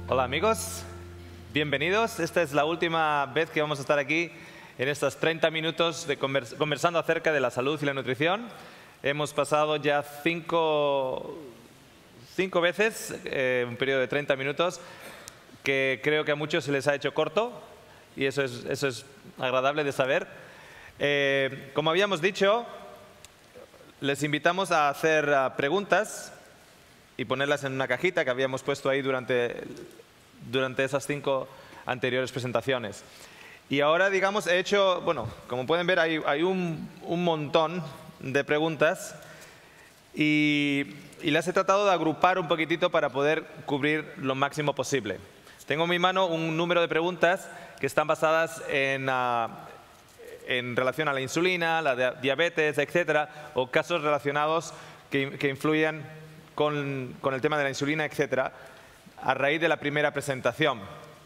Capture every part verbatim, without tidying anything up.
Hola amigos, bienvenidos. Esta es la última vez que vamos a estar aquí en estos treinta minutos de convers conversando acerca de la salud y la nutrición. Hemos pasado ya cinco, cinco veces eh, un periodo de treinta minutos que creo que a muchos se les ha hecho corto y eso es, eso es agradable de saber. Eh, como habíamos dicho, les invitamos a hacer uh, preguntas y ponerlas en una cajita que habíamos puesto ahí durante, durante esas cinco anteriores presentaciones. Y ahora, digamos, he hecho, bueno, como pueden ver, hay, hay un, un montón de preguntas y, y las he tratado de agrupar un poquitito para poder cubrir lo máximo posible. Tengo en mi mano un número de preguntas que están basadas en, uh, en relación a la insulina, la diabetes, etcétera, o casos relacionados que, que influyen Con, con el tema de la insulina, etcétera, a raíz de la primera presentación.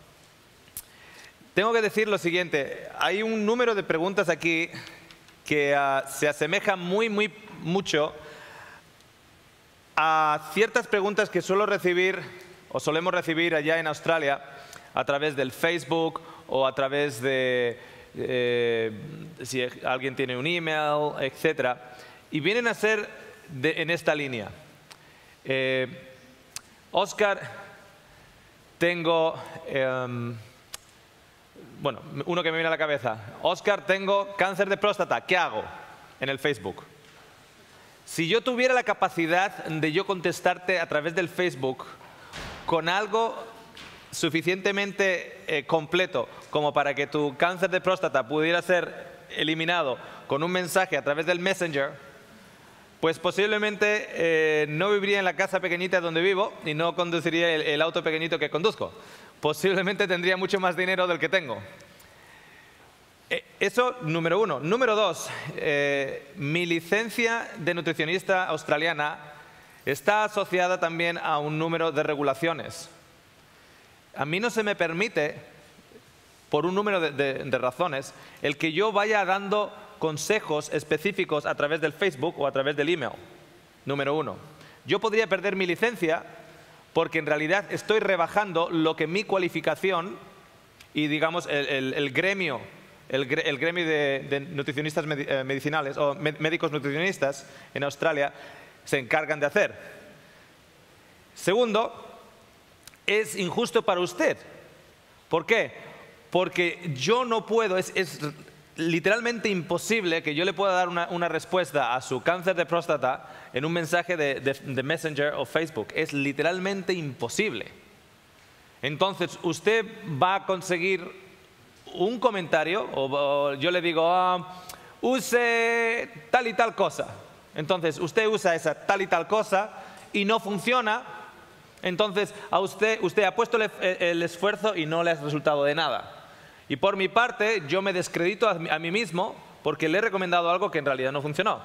Tengo que decir lo siguiente, hay un número de preguntas aquí que uh, se asemeja muy, muy mucho a ciertas preguntas que suelo recibir o solemos recibir allá en Australia a través del Facebook o a través de eh, si alguien tiene un email, etcétera, y vienen a ser de, en esta línea. Eh, Oscar, tengo, eh, bueno, uno que me viene a la cabeza. Oscar, tengo cáncer de próstata, ¿qué hago? En el Facebook. Si yo tuviera la capacidad de yo contestarte a través del Facebook con algo suficientemente eh, completo como para que tu cáncer de próstata pudiera ser eliminado con un mensaje a través del Messenger, pues posiblemente eh, no viviría en la casa pequeñita donde vivo y no conduciría el, el auto pequeñito que conduzco. Posiblemente tendría mucho más dinero del que tengo. Eh, eso, número uno. Número dos, eh, mi licencia de nutricionista australiana está asociada también a un número de regulaciones. A mí no se me permite, por un número de, de, de razones, el que yo vaya dando consejos específicos a través del Facebook o a través del email. Número uno. Yo podría perder mi licencia porque en realidad estoy rebajando lo que mi cualificación y digamos el, el, el gremio, el, el gremio de, de nutricionistas medicinales o médicos nutricionistas en Australia se encargan de hacer. Segundo, es injusto para usted. ¿Por qué? Porque yo no puedo, es, es literalmente imposible que yo le pueda dar una, una respuesta a su cáncer de próstata en un mensaje de, de, de Messenger o Facebook. Es literalmente imposible. Entonces, usted va a conseguir un comentario, o, o yo le digo, oh, use tal y tal cosa. Entonces, usted usa esa tal y tal cosa y no funciona. Entonces, a usted, usted ha puesto el, el esfuerzo y no le ha resultado de nada. Y por mi parte, yo me descredito a mí mismo porque le he recomendado algo que en realidad no funcionó.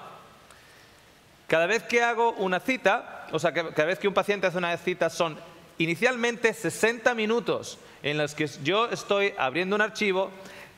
Cada vez que hago una cita, o sea, cada vez que un paciente hace una cita, son inicialmente sesenta minutos en los que yo estoy abriendo un archivo,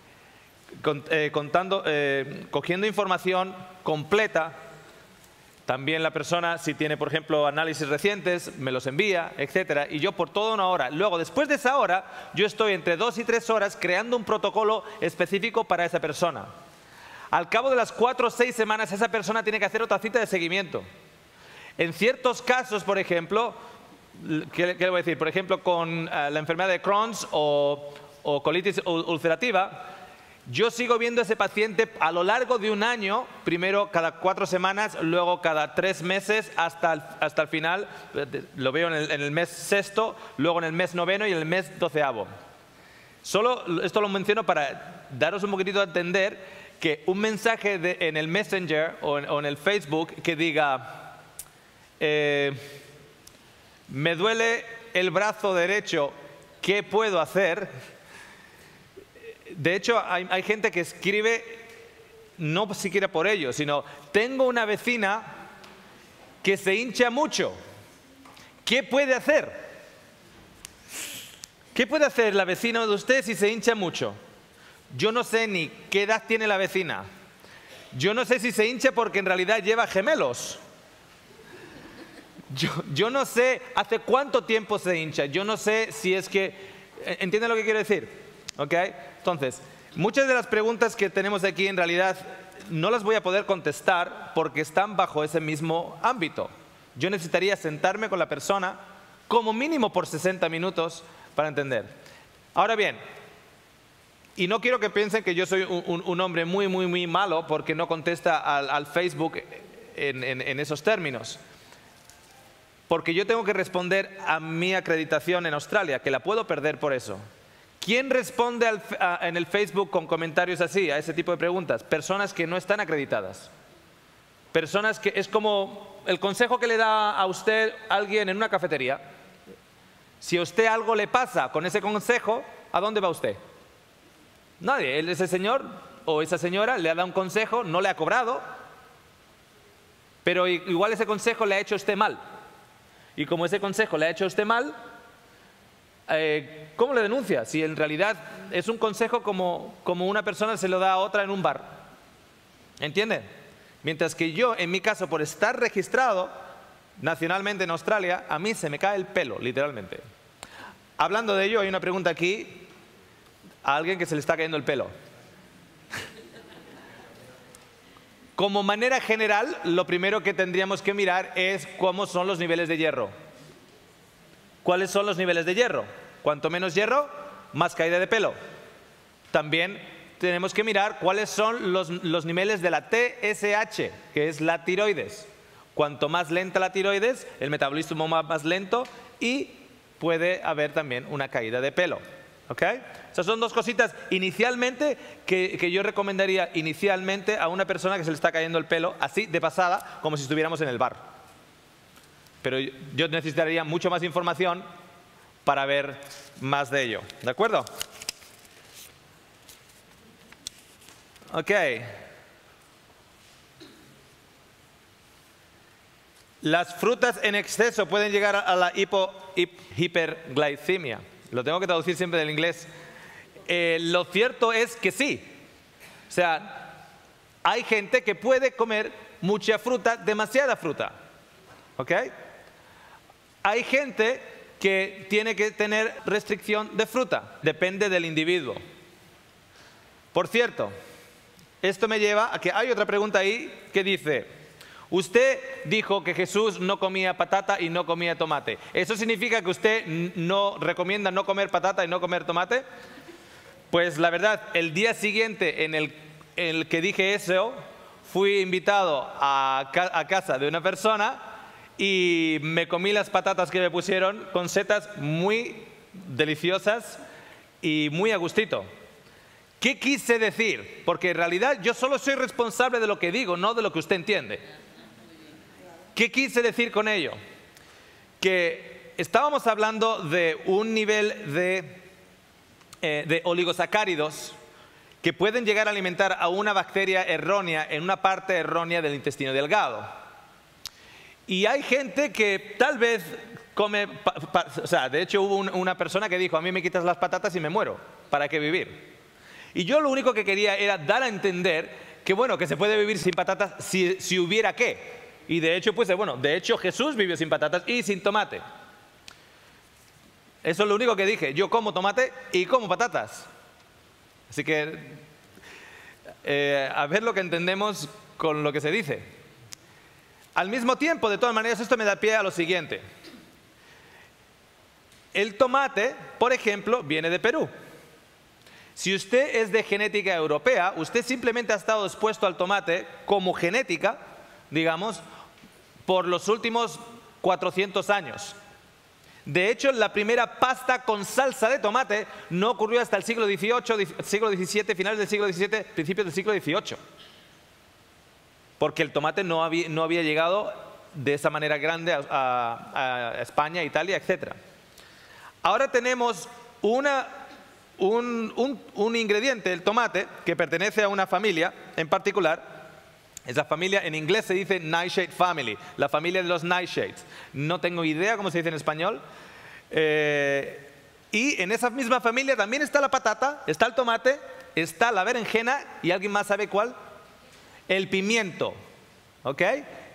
eh, contando, eh, cogiendo información completa. También la persona, si tiene, por ejemplo, análisis recientes, me los envía, etcétera. Y yo por toda una hora. Luego, después de esa hora, yo estoy entre dos y tres horas creando un protocolo específico para esa persona. Al cabo de las cuatro o seis semanas, esa persona tiene que hacer otra cita de seguimiento. En ciertos casos, por ejemplo, ¿qué, qué le voy a decir? Por ejemplo, con uh, la enfermedad de Crohn's o, o colitis ulcerativa, yo sigo viendo a ese paciente a lo largo de un año, primero cada cuatro semanas, luego cada tres meses hasta el, hasta el final. Lo veo en el, en el mes sexto, luego en el mes noveno y en el mes doceavo. Solo esto lo menciono para daros un poquitito a entender que un mensaje de, en el Messenger o en, o en el Facebook que diga eh, me duele el brazo derecho, ¿qué puedo hacer? De hecho, hay, hay gente que escribe, no siquiera por ello, sino tengo una vecina que se hincha mucho. ¿Qué puede hacer? ¿Qué puede hacer la vecina de usted si se hincha mucho? Yo no sé ni qué edad tiene la vecina. Yo no sé si se hincha porque en realidad lleva gemelos. Yo, yo no sé hace cuánto tiempo se hincha. Yo no sé si es que... ¿Entienden lo que quiero decir? ¿Ok? Entonces, muchas de las preguntas que tenemos aquí en realidad no las voy a poder contestar porque están bajo ese mismo ámbito. Yo necesitaría sentarme con la persona como mínimo por sesenta minutos para entender. Ahora bien, y no quiero que piensen que yo soy un, un, un hombre muy, muy, muy malo porque no contesta al, al Facebook en, en, en esos términos. Porque yo tengo que responder a mi acreditación en Australia, que la puedo perder por eso. ¿Quién responde al, a, en el Facebook con comentarios así, a ese tipo de preguntas? Personas que no están acreditadas. Personas que es como el consejo que le da a usted alguien en una cafetería. Si a usted algo le pasa con ese consejo, ¿a dónde va usted? Nadie. Ese señor o esa señora le ha dado un consejo, no le ha cobrado, pero igual ese consejo le ha hecho a usted mal. Y como ese consejo le ha hecho a usted mal, eh, ¿cómo le denuncia? Si en realidad es un consejo como, como una persona se lo da a otra en un bar. ¿Entiende? Mientras que yo, en mi caso, por estar registrado nacionalmente en Australia, a mí se me cae el pelo, literalmente. Hablando de ello, hay una pregunta aquí a alguien que se le está cayendo el pelo. Como manera general, lo primero que tendríamos que mirar es cómo son los niveles de hierro. ¿Cuáles son los niveles de hierro? Cuanto menos hierro, más caída de pelo. También tenemos que mirar cuáles son los, los niveles de la T S H, que es la tiroides. Cuanto más lenta la tiroides, el metabolismo más, más lento y puede haber también una caída de pelo. ¿Ok? Esas son dos cositas inicialmente que, que yo recomendaría inicialmente a una persona que se le está cayendo el pelo, así de pasada, como si estuviéramos en el bar. Pero yo necesitaría mucho más información para ver más de ello. ¿De acuerdo? Ok. Las frutas en exceso pueden llegar a la hipo, hip, hiperglicemia. Lo tengo que traducir siempre del inglés. Eh, lo cierto es que sí. O sea, hay gente que puede comer mucha fruta, demasiada fruta. ¿Ok? Hay gente que tiene que tener restricción de fruta. Depende del individuo. Por cierto, esto me lleva a que hay otra pregunta ahí que dice... Usted dijo que Jesús no comía patata y no comía tomate. ¿Eso significa que usted no recomienda no comer patata y no comer tomate? Pues la verdad, el día siguiente en el, en el que dije eso, fui invitado a, a casa de una persona y me comí las patatas que me pusieron con setas muy deliciosas y muy a gustito. ¿Qué quise decir? Porque en realidad yo solo soy responsable de lo que digo, no de lo que usted entiende. ¿Qué quise decir con ello? Que estábamos hablando de un nivel de, eh, de oligosacáridos que pueden llegar a alimentar a una bacteria errónea en una parte errónea del intestino delgado. Y hay gente que tal vez come, pa, pa, o sea, de hecho hubo un, una persona que dijo, a mí me quitas las patatas y me muero, ¿para qué vivir? Y yo lo único que quería era dar a entender que bueno, que se puede vivir sin patatas si, si hubiera qué. Y de hecho, pues bueno, de hecho Jesús vivió sin patatas y sin tomate. Eso es lo único que dije. Yo como tomate y como patatas. Así que, eh, a ver lo que entendemos con lo que se dice. Al mismo tiempo, de todas maneras, esto me da pie a lo siguiente. El tomate, por ejemplo, viene de Perú. Si usted es de genética europea, usted simplemente ha estado expuesto al tomate como genética, digamos, por los últimos cuatrocientos años. De hecho, la primera pasta con salsa de tomate no ocurrió hasta el siglo dieciocho, siglo diecisiete, finales del siglo diecisiete, principios del siglo dieciocho. Porque el tomate no había, no había llegado de esa manera grande a, a, a España, Italia, etcétera. Ahora tenemos una, un, un, un ingrediente, el tomate, que pertenece a una familia en particular. Esa familia en inglés se dice Nightshade Family, la familia de los nightshades. No tengo idea cómo se dice en español. Eh, y en esa misma familia también está la patata, está el tomate, está la berenjena y ¿alguien más sabe cuál? El pimiento. ¿Ok?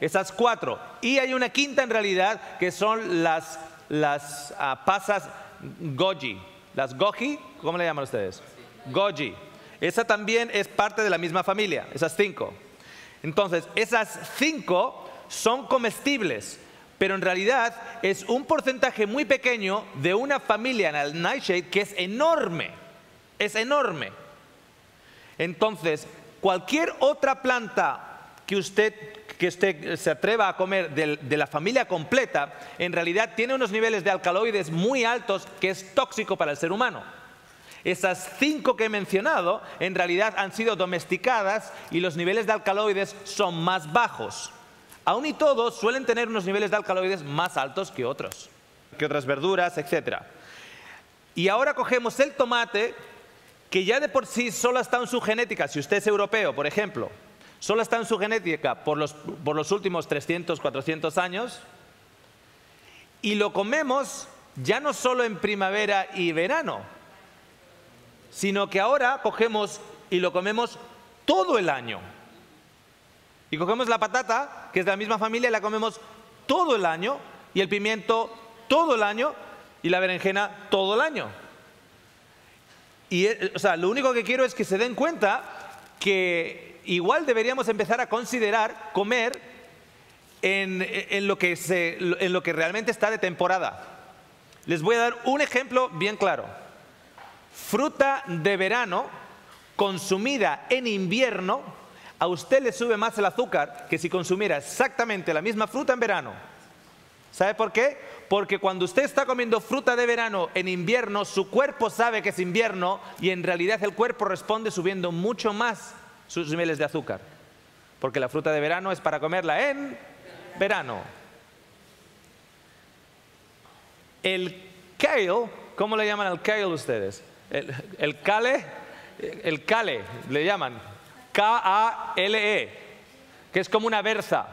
Esas cuatro. Y hay una quinta en realidad, que son las, las uh, pasas goji. Las goji, ¿cómo le llaman ustedes? Goji. Esa también es parte de la misma familia, esas cinco. Entonces, esas cinco son comestibles, pero en realidad es un porcentaje muy pequeño de una familia en el nightshade que es enorme. Es enorme. Entonces, cualquier otra planta que usted, que usted se atreva a comer de, de la familia completa, en realidad tiene unos niveles de alcaloides muy altos que es tóxico para el ser humano. Esas cinco que he mencionado en realidad han sido domesticadas y los niveles de alcaloides son más bajos. Aún y todo suelen tener unos niveles de alcaloides más altos que otros, que otras verduras, etcétera. Y ahora cogemos el tomate, que ya de por sí solo está en su genética, si usted es europeo, por ejemplo, solo está en su genética por los, por los últimos trescientos, cuatrocientos años, y lo comemos ya no solo en primavera y verano, sino que ahora cogemos y lo comemos todo el año. Y cogemos la patata, que es de la misma familia, y la comemos todo el año, y el pimiento todo el año, y la berenjena todo el año. Y, o sea, lo único que quiero es que se den cuenta que igual deberíamos empezar a considerar comer en, en, lo que se, en lo que realmente está de temporada. Les voy a dar un ejemplo bien claro. Fruta de verano consumida en invierno, a usted le sube más el azúcar que si consumiera exactamente la misma fruta en verano. ¿Sabe por qué? Porque cuando usted está comiendo fruta de verano en invierno, su cuerpo sabe que es invierno y en realidad el cuerpo responde subiendo mucho más sus niveles de azúcar. Porque la fruta de verano es para comerla en verano. El kale, ¿cómo le llaman al kale ustedes? El, el kale, el kale le llaman, K A L E, que es como una berza.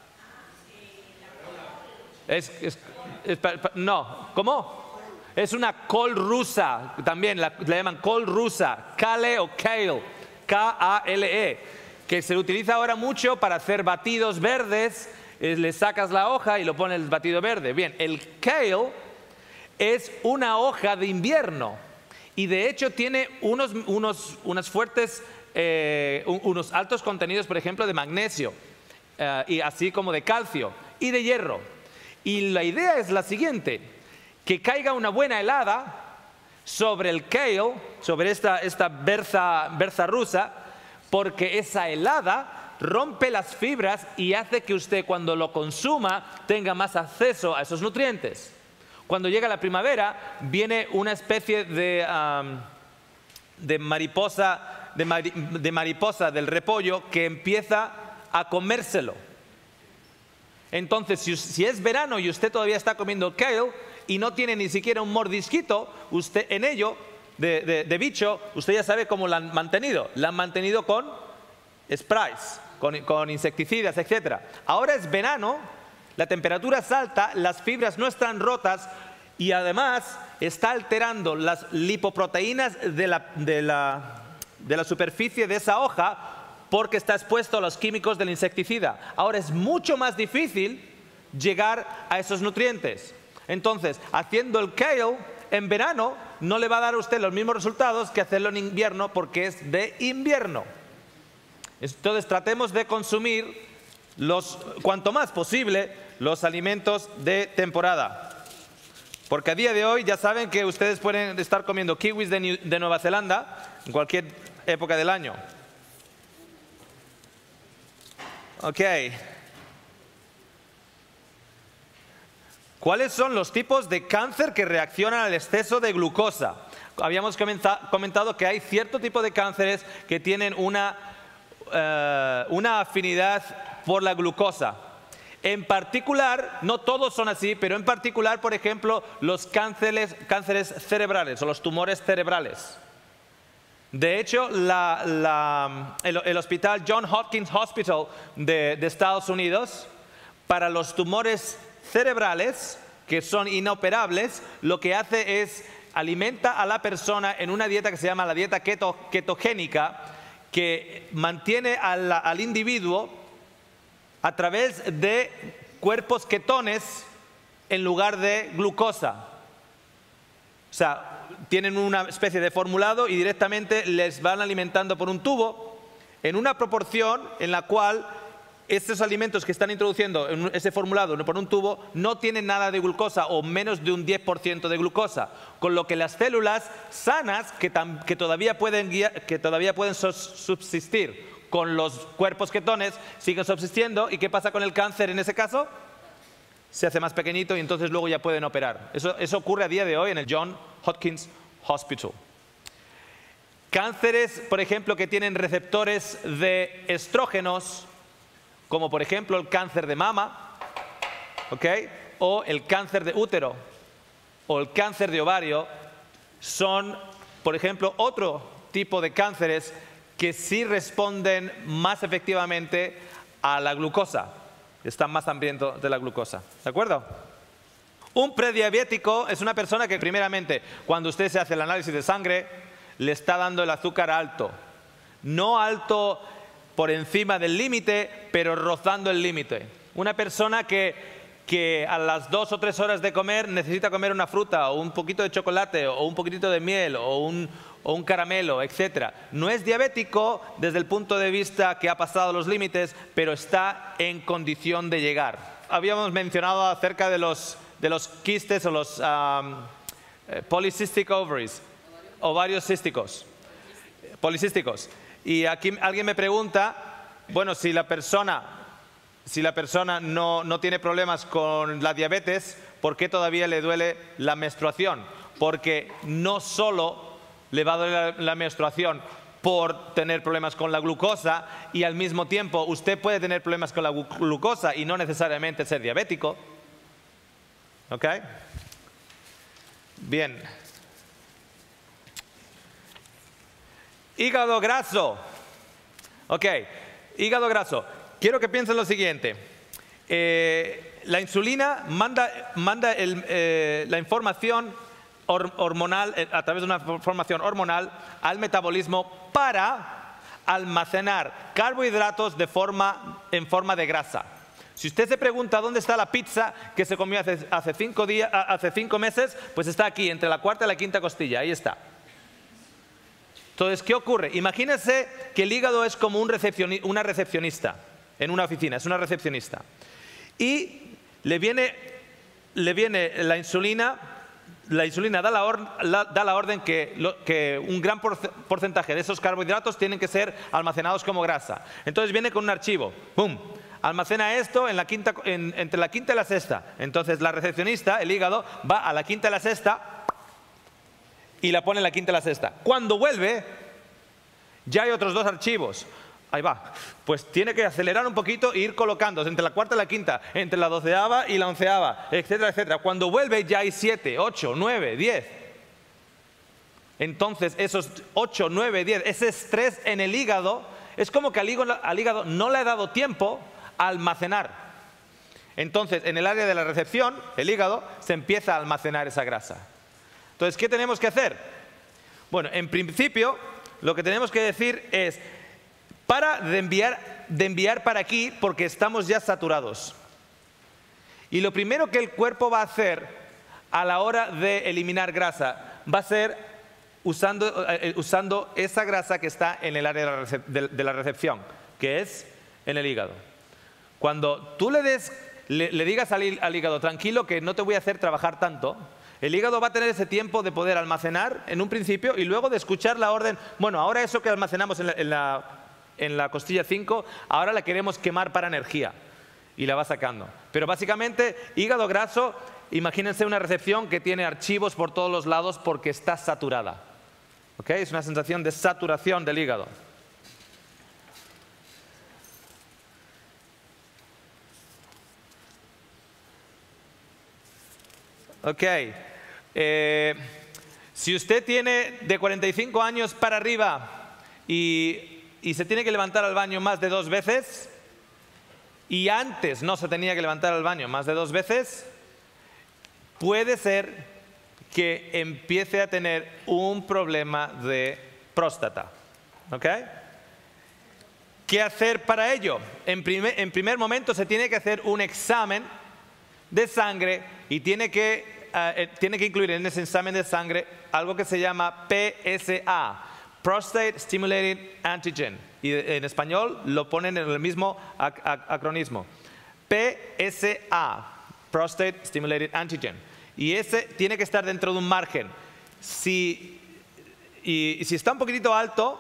Es, es, es, no, ¿cómo? Es una col rusa, también la, le llaman col rusa, kale o kale, K A L E, que se utiliza ahora mucho para hacer batidos verdes. Eh, le sacas la hoja y lo pones el batido verde. Bien, el kale es una hoja de invierno y de hecho tiene unos, unos, unos fuertes, eh, unos altos contenidos, por ejemplo, de magnesio, eh, y así como de calcio y de hierro. Y la idea es la siguiente, que caiga una buena helada sobre el kale, sobre esta, esta berza, berza rusa, porque esa helada rompe las fibras y hace que usted cuando lo consuma tenga más acceso a esos nutrientes. Cuando llega la primavera viene una especie de, um, de, mariposa, de, mari, de mariposa del repollo que empieza a comérselo. Entonces, si, si es verano y usted todavía está comiendo kale y no tiene ni siquiera un mordisquito usted en ello de, de, de bicho, usted ya sabe cómo lo han mantenido. Lo han mantenido con sprays, con, con insecticidas, etcétera. Ahora es verano, la temperatura es alta, las fibras no están rotas y además está alterando las lipoproteínas de la, de la, de la superficie de esa hoja porque está expuesto a los químicos del insecticida. Ahora es mucho más difícil llegar a esos nutrientes. Entonces, haciendo el kale en verano no le va a dar a usted los mismos resultados que hacerlo en invierno porque es de invierno. Entonces, tratemos de consumir los, cuanto más posible los alimentos de temporada. Porque a día de hoy ya saben que ustedes pueden estar comiendo kiwis de, New, de Nueva Zelanda en cualquier época del año. Ok. ¿Cuáles son los tipos de cáncer que reaccionan al exceso de glucosa? Habíamos comentado que hay cierto tipo de cánceres que tienen una, uh, una afinidad por la glucosa. En particular, no todos son así, pero en particular, por ejemplo, los cánceres, cánceres cerebrales o los tumores cerebrales. De hecho, la, la, el, el hospital Johns Hopkins Hospital de, de Estados Unidos, para los tumores cerebrales que son inoperables, lo que hace es alimenta a la persona en una dieta que se llama la dieta keto, ketogénica, que mantiene al, al individuo a través de cuerpos ketones en lugar de glucosa. O sea, tienen una especie de formulado y directamente les van alimentando por un tubo en una proporción en la cual estos alimentos que están introduciendo en ese formulado por un tubo no tienen nada de glucosa o menos de un diez por ciento de glucosa, con lo que las células sanas que, tam, que, todavía, pueden guiar, que todavía pueden subsistir con los cuerpos ketones siguen subsistiendo. ¿Y qué pasa con el cáncer en ese caso? Se hace más pequeñito y entonces luego ya pueden operar. Eso, eso ocurre a día de hoy en el Johns Hopkins Hospital. Cánceres, por ejemplo, que tienen receptores de estrógenos, como por ejemplo el cáncer de mama, ¿okay? O el cáncer de útero, o el cáncer de ovario, son, por ejemplo, otro tipo de cánceres que sí responden más efectivamente a la glucosa. Están más hambrientos de la glucosa. ¿De acuerdo? Un prediabético es una persona que primeramente, cuando usted se hace el análisis de sangre, le está dando el azúcar alto. No alto por encima del límite, pero rozando el límite. Una persona que, que a las dos o tres horas de comer necesita comer una fruta o un poquito de chocolate o un poquitito de miel o un, o un caramelo, etcétera. No es diabético desde el punto de vista que ha pasado los límites, pero está en condición de llegar. Habíamos mencionado acerca de los, de los quistes o los um, polycystic ovaries, ovarios císticos, policísticos. Y aquí alguien me pregunta, bueno, si la persona, si la persona no, no tiene problemas con la diabetes, ¿por qué todavía le duele la menstruación? Porque no solo le va a doler la, la menstruación por tener problemas con la glucosa, y al mismo tiempo usted puede tener problemas con la glucosa y no necesariamente ser diabético. ¿Ok? Bien. Hígado graso. Ok, hígado graso. Quiero que piensen lo siguiente. Eh, la insulina manda, manda el, eh, la información hor hormonal, eh, a través de una información hormonal, al metabolismo para almacenar carbohidratos de forma, en forma de grasa. Si usted se pregunta dónde está la pizza que se comió hace, hace, cinco, días, hace cinco meses, pues está aquí, entre la cuarta y la quinta costilla. Ahí está. Entonces, ¿qué ocurre? Imagínense que el hígado es como un recepcioni- una recepcionista en una oficina, es una recepcionista. Y le viene, le viene la insulina, la insulina da la, or, la, da la orden que, lo, que un gran porcentaje de esos carbohidratos tienen que ser almacenados como grasa. Entonces viene con un archivo, ¡pum! Almacena esto en la quinta, en, entre la quinta y la sexta. Entonces la recepcionista, el hígado, va a la quinta y la sexta y la pone en la quinta y la sexta. Cuando vuelve, ya hay otros dos archivos. Ahí va. Pues tiene que acelerar un poquito e ir colocándose entre la cuarta y la quinta, entre la doceava y la onceava, etcétera, etcétera. Cuando vuelve ya hay siete, ocho, nueve, diez. Entonces esos ocho, nueve, diez, ese estrés en el hígado, es como que al hígado, al hígado no le ha dado tiempo a almacenar. Entonces en el área de la recepción, el hígado se empieza a almacenar esa grasa. Entonces, ¿qué tenemos que hacer? Bueno, en principio, lo que tenemos que decir es, para de enviar, de enviar para aquí porque estamos ya saturados. Y lo primero que el cuerpo va a hacer a la hora de eliminar grasa va a ser usando, eh, usando esa grasa que está en el área de la, de, de la recepción, que es en el hígado. Cuando tú le, des, le, le digas al, al hígado, tranquilo que no te voy a hacer trabajar tanto, el hígado va a tener ese tiempo de poder almacenar en un principio y luego de escuchar la orden, bueno, ahora eso que almacenamos en la, en la, en la costilla cinco, ahora la queremos quemar para energía y la va sacando. Pero básicamente, hígado graso, imagínense una recepción que tiene archivos por todos los lados porque está saturada. ¿Ok? Es una sensación de saturación del hígado. Ok, eh, si usted tiene de cuarenta y cinco años para arriba y, y se tiene que levantar al baño más de dos veces, y antes no se tenía que levantar al baño más de dos veces, puede ser que empiece a tener un problema de próstata. ¿Ok? ¿qué hacer para ello? En primer, en primer momento se tiene que hacer un examen de sangre y tiene que, uh, tiene que incluir en ese examen de sangre algo que se llama P S A, Prostate Stimulated Antigen. Y en español lo ponen en el mismo ac ac acronismo. P S A, Prostate Stimulated Antigen. Y ese tiene que estar dentro de un margen. Si, y, y si está un poquitito alto,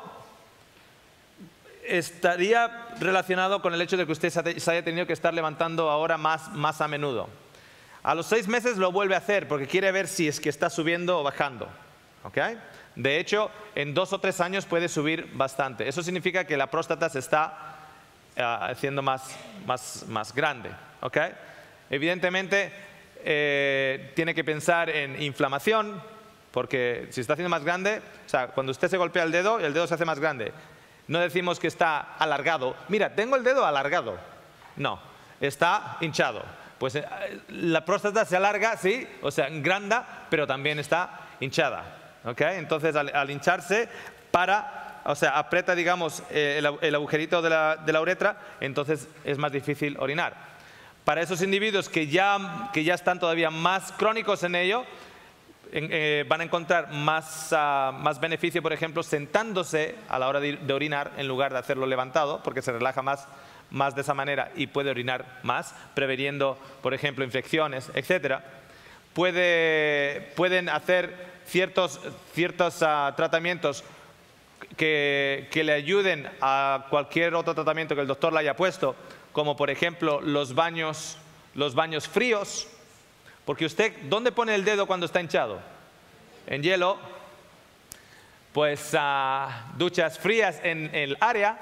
estaría relacionado con el hecho de que usted se haya tenido que estar levantando ahora más, más a menudo. A los seis meses lo vuelve a hacer porque quiere ver si es que está subiendo o bajando. ¿Okay? De hecho, en dos o tres años puede subir bastante. Eso significa que la próstata se está uh, haciendo más, más, más grande. ¿Okay? Evidentemente, eh, tiene que pensar en inflamación, porque si está haciendo más grande, o sea, cuando usted se golpea el dedo, el dedo se hace más grande. No decimos que está alargado. Mira, tengo el dedo alargado. No, está hinchado. Pues eh, la próstata se alarga, sí, o sea, engranda, pero también está hinchada. ¿Okay? Entonces, al, al hincharse, para, o sea, aprieta, digamos, eh, el, el agujerito de la, de la uretra, entonces es más difícil orinar. Para esos individuos que ya, que ya están todavía más crónicos en ello, en, eh, van a encontrar más, uh, más beneficio, por ejemplo, sentándose a la hora de, de orinar en lugar de hacerlo levantado, porque se relaja más, más de esa manera y puede orinar más, preveniendo, por ejemplo, infecciones, etcétera. Puede, pueden hacer ciertos, ciertos uh, tratamientos que, que le ayuden a cualquier otro tratamiento que el doctor le haya puesto, como por ejemplo los baños, los baños fríos, porque usted, ¿dónde pone el dedo cuando está hinchado? En hielo. Pues uh, duchas frías en el área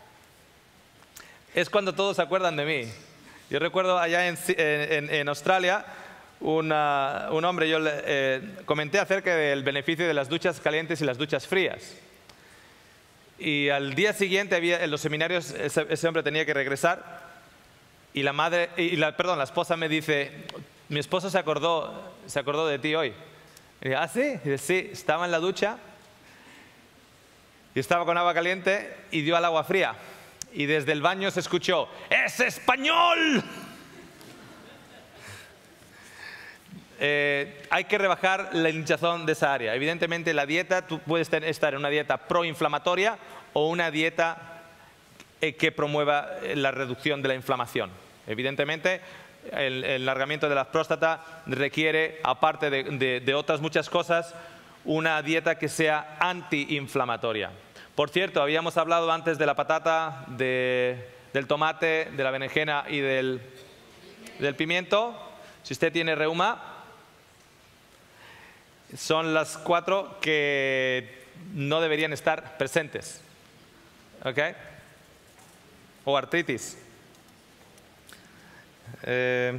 es cuando todos se acuerdan de mí. Yo recuerdo allá en, en, en Australia, una, un hombre, yo le eh, comenté acerca del beneficio de las duchas calientes y las duchas frías. Y al día siguiente, había, en los seminarios, ese, ese hombre tenía que regresar y la madre, y la, perdón, la esposa me dice, mi esposo se acordó, se acordó de ti hoy. Y dice, ¿ah, sí? Y dice, sí, estaba en la ducha y estaba con agua caliente y dio al agua fría. Y desde el baño se escuchó, ¡es español! Eh, hay que rebajar la hinchazón de esa área. Evidentemente la dieta, tú puedes estar en una dieta proinflamatoria o una dieta eh, que promueva la reducción de la inflamación. Evidentemente el, el alargamiento de la próstata requiere, aparte de, de, de otras muchas cosas, una dieta que sea antiinflamatoria. Por cierto, habíamos hablado antes de la patata, de, del tomate, de la berenjena y del, del pimiento. Si usted tiene reuma, son las cuatro que no deberían estar presentes. ¿Ok? O artritis. Eh.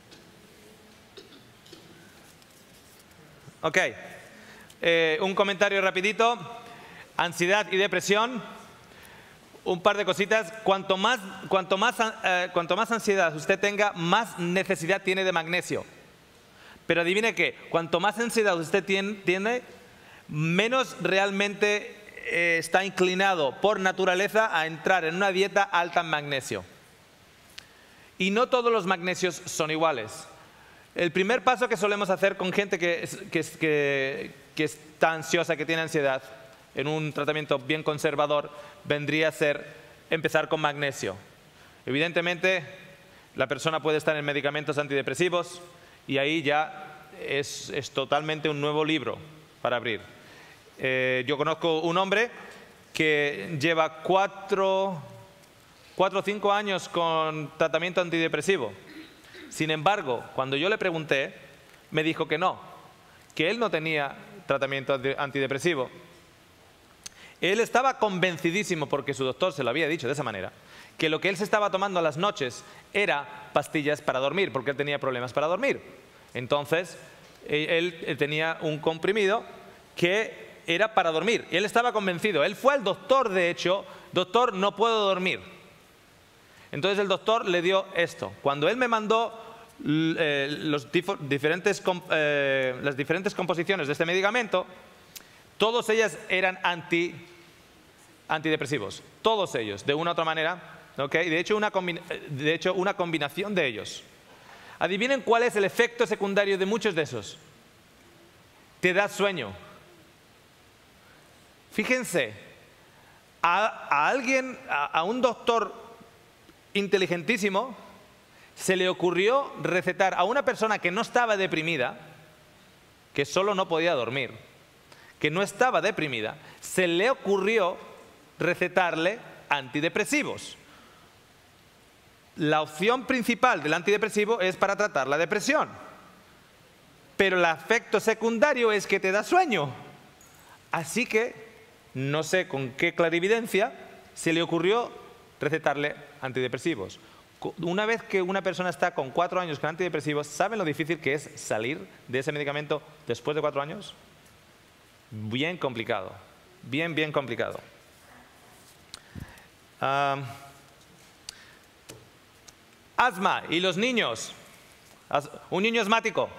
Ok. Eh, un comentario rapidito. Ansiedad y depresión. Un par de cositas. Cuanto más, cuanto más, eh, cuanto más ansiedad usted tenga, más necesidad tiene de magnesio. Pero adivine qué, cuanto más ansiedad usted tiene, menos realmente eh, está inclinado por naturaleza a entrar en una dieta alta en magnesio. Y no todos los magnesios son iguales. El primer paso que solemos hacer con gente que, que, que, que está ansiosa, que tiene ansiedad, en un tratamiento bien conservador, vendría a ser empezar con magnesio. Evidentemente, la persona puede estar en medicamentos antidepresivos, y ahí ya es, es totalmente un nuevo libro para abrir. Eh, yo conozco un hombre que lleva cuatro, cuatro o cinco años con tratamiento antidepresivo. Sin embargo, cuando yo le pregunté, me dijo que no, que él no tenía tratamiento antidepresivo. Él estaba convencidísimo, porque su doctor se lo había dicho de esa manera, que lo que él se estaba tomando a las noches era pastillas para dormir, porque él tenía problemas para dormir. Entonces, él, él tenía un comprimido que era para dormir. Y él estaba convencido. Él fue al doctor, de hecho, doctor, no puedo dormir. Entonces el doctor le dio esto. Cuando él me mandó eh, los diferentes, eh, las diferentes composiciones de este medicamento, todas ellas eran anti, antidepresivos, todos ellos, de una u otra manera, ¿okay? de, hecho, una de hecho, una combinación de ellos. Adivinen cuál es el efecto secundario de muchos de esos. Te da sueño. Fíjense, a, a alguien, a, a un doctor inteligentísimo, se le ocurrió recetar a una persona que no estaba deprimida, que solo no podía dormir, que no estaba deprimida, se le ocurrió recetarle antidepresivos. La opción principal del antidepresivo es para tratar la depresión, pero el efecto secundario es que te da sueño. Así que, no sé con qué clarividencia, se le ocurrió recetarle antidepresivos. Una vez que una persona está con cuatro años con antidepresivos, ¿saben lo difícil que es salir de ese medicamento después de cuatro años? Bien complicado, bien, bien complicado. Um, asma y los niños. Un niño asmático.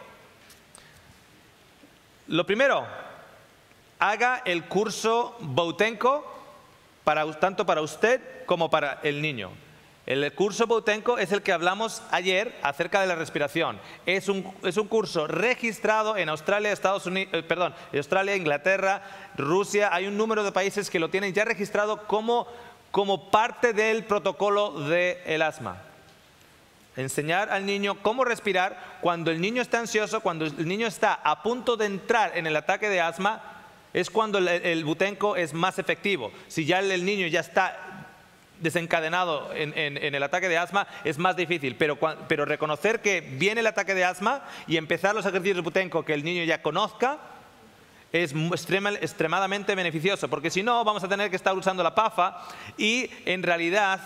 Lo primero, haga el curso Boutenko para, tanto para usted como para el niño. El curso Boutenko es el que hablamos ayer acerca de la respiración. Es un, es un curso registrado en Australia, Estados Unidos, eh, perdón, Australia, Inglaterra, Rusia. Hay un número de países que lo tienen ya registrado como, como parte del protocolo del asma. Enseñar al niño cómo respirar cuando el niño está ansioso, cuando el niño está a punto de entrar en el ataque de asma, es cuando el, el Boutenko es más efectivo. Si ya el, el niño ya está desencadenado en, en, en el ataque de asma, es más difícil, pero, pero reconocer que viene el ataque de asma y empezar los ejercicios de Boutenko que el niño ya conozca es extrema, extremadamente beneficioso, porque si no vamos a tener que estar usando la PAFA y en realidad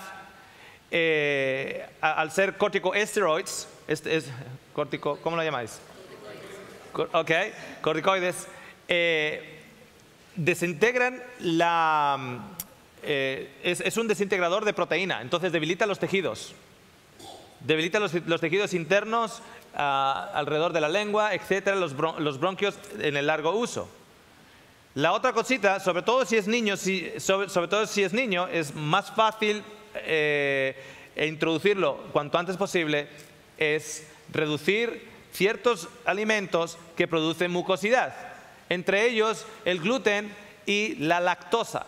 eh, al ser corticosteroids, es, es, cortico, ¿cómo lo llamáis? Ok, corticoides, eh, desintegran la... Eh, es, es un desintegrador de proteína, entonces debilita los tejidos, debilita los, los tejidos internos uh, alrededor de la lengua, etcétera, los, bron los bronquios en el largo uso. La otra cosita, sobre todo si es niño, si, sobre, sobre todo si es niño, es más fácil eh, introducirlo cuanto antes posible, es reducir ciertos alimentos que producen mucosidad, entre ellos el gluten y la lactosa.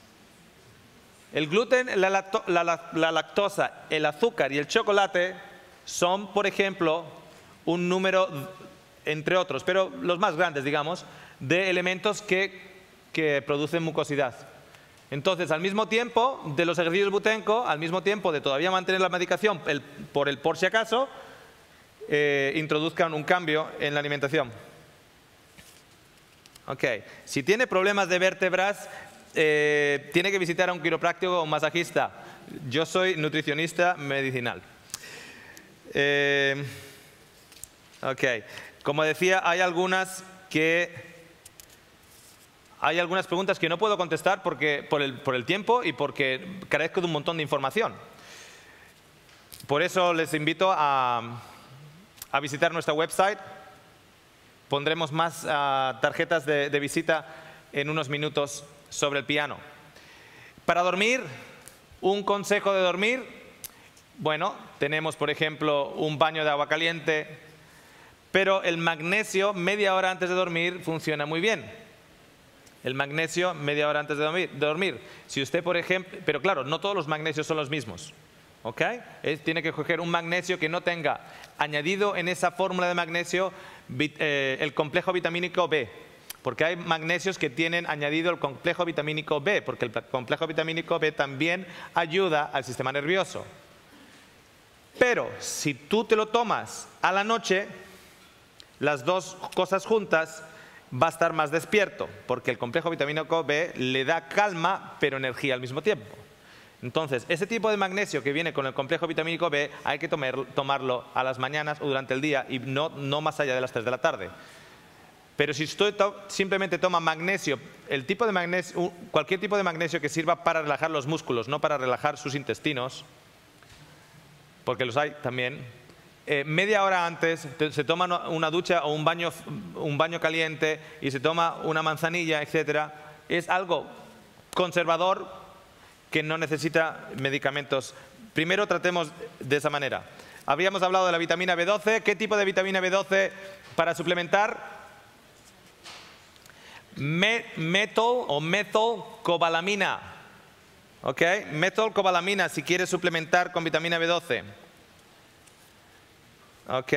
El gluten, la, lacto, la, la, la lactosa, el azúcar y el chocolate son, por ejemplo, un número, entre otros, pero los más grandes, digamos, de elementos que, que producen mucosidad. Entonces, al mismo tiempo de los ejercicios Boutenko, al mismo tiempo de todavía mantener la medicación el, por el por si acaso, eh, introduzcan un cambio en la alimentación. Ok, si tiene problemas de vértebras, Eh, tiene que visitar a un quiropráctico o un masajista. Yo soy nutricionista medicinal. Eh, ok, como decía, hay algunas que hay algunas preguntas que no puedo contestar porque por el, por el tiempo y porque carezco de un montón de información. Por eso les invito a, a visitar nuestra website. Pondremos más uh, tarjetas de, de visita en unos minutos sobre el piano. Para dormir, un consejo de dormir, bueno, tenemos por ejemplo un baño de agua caliente, pero el magnesio media hora antes de dormir funciona muy bien. El magnesio media hora antes de dormir. De dormir. Si usted por ejemplo, pero claro, no todos los magnesios son los mismos. ¿Ok? Es, tiene que coger un magnesio que no tenga añadido en esa fórmula de magnesio vit, eh, el complejo vitamínico B. Porque hay magnesios que tienen añadido el complejo vitamínico B, porque el complejo vitamínico B también ayuda al sistema nervioso. Pero si tú te lo tomas a la noche, las dos cosas juntas, va a estar más despierto, porque el complejo vitamínico B le da calma, pero energía al mismo tiempo. Entonces, ese tipo de magnesio que viene con el complejo vitamínico B hay que tomar, tomarlo a las mañanas o durante el día y no, no más allá de las tres de la tarde. Pero si usted to simplemente toma magnesio, el tipo de magnesio, cualquier tipo de magnesio que sirva para relajar los músculos, no para relajar sus intestinos, porque los hay también, eh, media hora antes te, se toma una ducha o un baño, un baño caliente y se toma una manzanilla, etcétera. Es algo conservador, que no necesita medicamentos. Primero tratemos de esa manera. Habíamos hablado de la vitamina B doce. ¿Qué tipo de vitamina B doce para suplementar? Me metal o metilcobalamina. ¿Ok? Metilcobalamina si quieres suplementar con vitamina B doce. ¿Ok?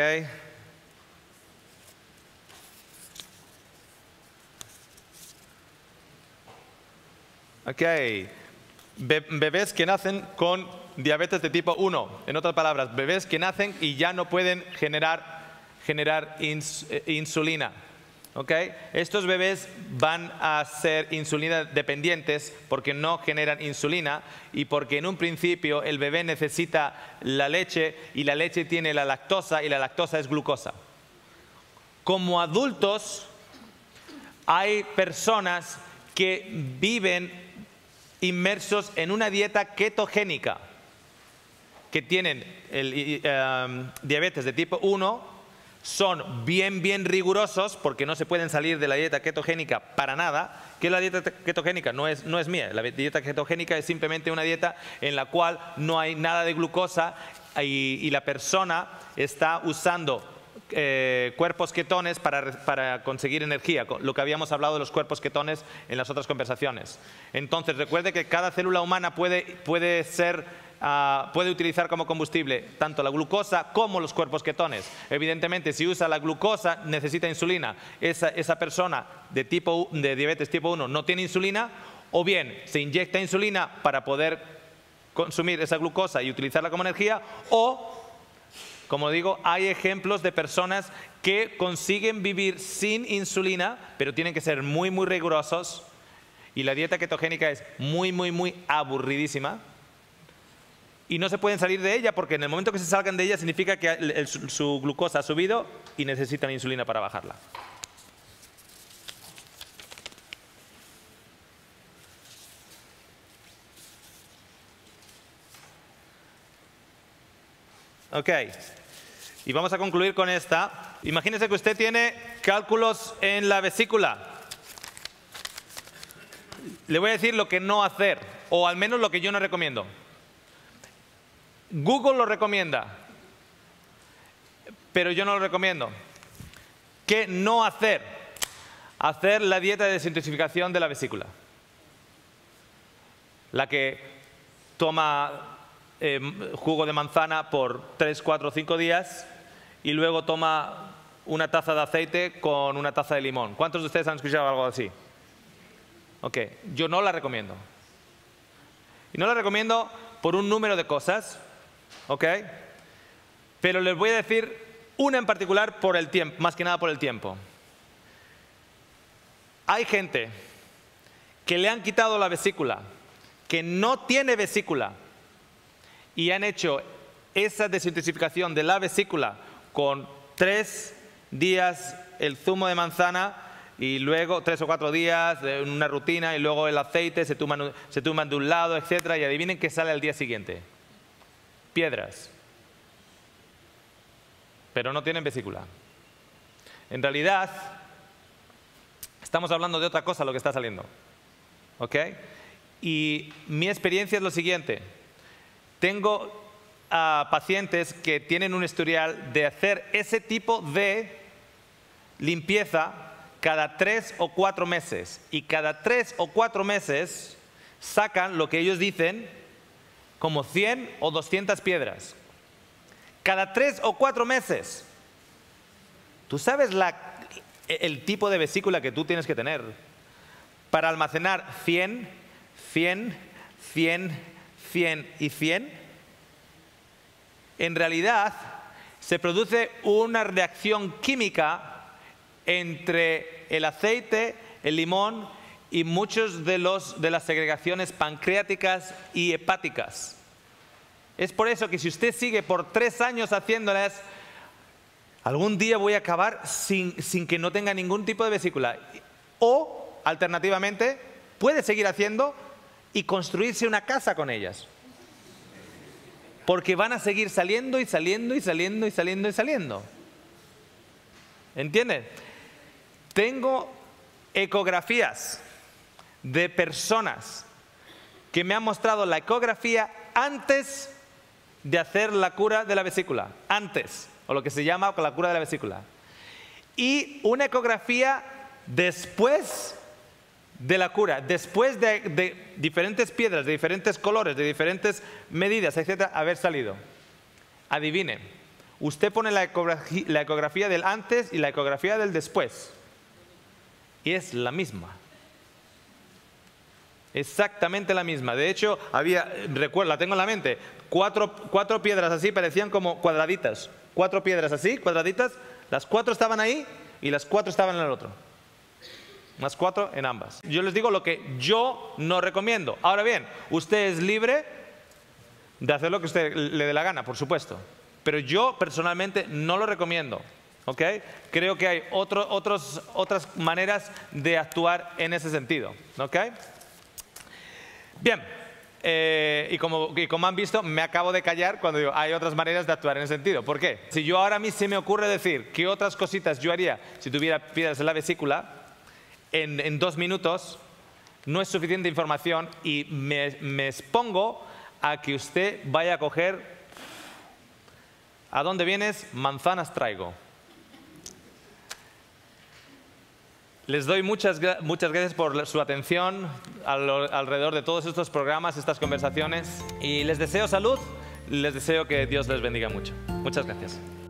Ok. Be- bebés que nacen con diabetes de tipo uno. En otras palabras, bebés que nacen y ya no pueden generar, generar ins- eh, insulina. ¿Okay? Estos bebés van a ser insulina dependientes porque no generan insulina y porque en un principio el bebé necesita la leche y la leche tiene la lactosa y la lactosa es glucosa. Como adultos hay personas que viven inmersos en una dieta ketogénica, que tienen el, um, diabetes de tipo uno, son bien, bien rigurosos porque no se pueden salir de la dieta ketogénica para nada. ¿Qué es la dieta ketogénica? No es, no es mía. La dieta ketogénica es simplemente una dieta en la cual no hay nada de glucosa y, y la persona está usando eh, cuerpos ketones para, para conseguir energía, lo que habíamos hablado de los cuerpos ketones en las otras conversaciones. Entonces, recuerde que cada célula humana puede, puede ser... Uh, puede utilizar como combustible tanto la glucosa como los cuerpos ketones. Evidentemente, si usa la glucosa, necesita insulina. Esa, esa persona de, tipo, de diabetes tipo uno no tiene insulina, o bien se inyecta insulina para poder consumir esa glucosa y utilizarla como energía, o, como digo, hay ejemplos de personas que consiguen vivir sin insulina, pero tienen que ser muy, muy rigurosos, y la dieta ketogénica es muy, muy, muy aburridísima. Y no se pueden salir de ella porque en el momento que se salgan de ella significa que el, el, su, su glucosa ha subido y necesitan insulina para bajarla. Ok. Y vamos a concluir con esta. Imagínese que usted tiene cálculos en la vesícula. Le voy a decir lo que no hacer, o al menos lo que yo no recomiendo. Google lo recomienda, pero yo no lo recomiendo. ¿Qué no hacer? Hacer la dieta de desintoxicación de la vesícula. La que toma eh, jugo de manzana por tres, cuatro, cinco días y luego toma una taza de aceite con una taza de limón. ¿Cuántos de ustedes han escuchado algo así? Ok, yo no la recomiendo. Y no la recomiendo por un número de cosas. ¿Ok? Pero les voy a decir una en particular por el tiempo, más que nada por el tiempo. Hay gente que le han quitado la vesícula, que no tiene vesícula, y han hecho esa desintoxicación de la vesícula con tres días el zumo de manzana y luego tres o cuatro días de una rutina y luego el aceite, se toman, se toman de un lado, etcétera, y adivinen qué sale al día siguiente. Piedras, pero no tienen vesícula. En realidad, estamos hablando de otra cosa lo que está saliendo. ¿Ok? Y mi experiencia es lo siguiente. Tengo uh, pacientes que tienen un historial de hacer ese tipo de limpieza cada tres o cuatro meses. Y cada tres o cuatro meses sacan lo que ellos dicen como cien o doscientas piedras. Cada tres o cuatro meses. ¿Tú sabes la, el tipo de vesícula que tú tienes que tener para almacenar cien, cien, cien, cien y cien? En realidad, se produce una reacción química entre el aceite, el limón y muchos de, los, de las segregaciones pancreáticas y hepáticas. Es por eso que si usted sigue por tres años haciéndolas, algún día voy a acabar sin, sin que no tenga ningún tipo de vesícula. O, alternativamente, puede seguir haciendo y construirse una casa con ellas. Porque van a seguir saliendo y saliendo y saliendo y saliendo y saliendo. ¿Entienden? Tengo ecografías de personas que me ha mostrado la ecografía antes de hacer la cura de la vesícula. Antes, o lo que se llama la cura de la vesícula. Y una ecografía después de la cura, después de, de diferentes piedras, de diferentes colores, de diferentes medidas, etcétera, haber salido. Adivinen, usted pone la ecografía, la ecografía del antes y la ecografía del después. Y es la misma. Exactamente la misma. De hecho, había, recuerdo, la tengo en la mente, cuatro, cuatro piedras así, parecían como cuadraditas. Cuatro piedras así, cuadraditas, las cuatro estaban ahí y las cuatro estaban en el otro. Las cuatro en ambas. Yo les digo lo que yo no recomiendo. Ahora bien, usted es libre de hacer lo que usted le dé la gana, por supuesto. Pero yo personalmente no lo recomiendo. ¿Ok? Creo que hay otro, otros, otras maneras de actuar en ese sentido. ¿Ok? Bien. Eh, y, como, y como han visto, me acabo de callar cuando digo hay otras maneras de actuar en ese sentido. ¿Por qué? Si yo ahora a mí se me ocurre decir qué otras cositas yo haría si tuviera piedras en la vesícula, en, en dos minutos no es suficiente información y me, me expongo a que usted vaya a coger, ¿a dónde vienes? Manzanas traigo. Les doy muchas, muchas gracias por su atención alrededor de todos estos programas, estas conversaciones, y les deseo salud, les deseo que Dios les bendiga mucho. Muchas gracias.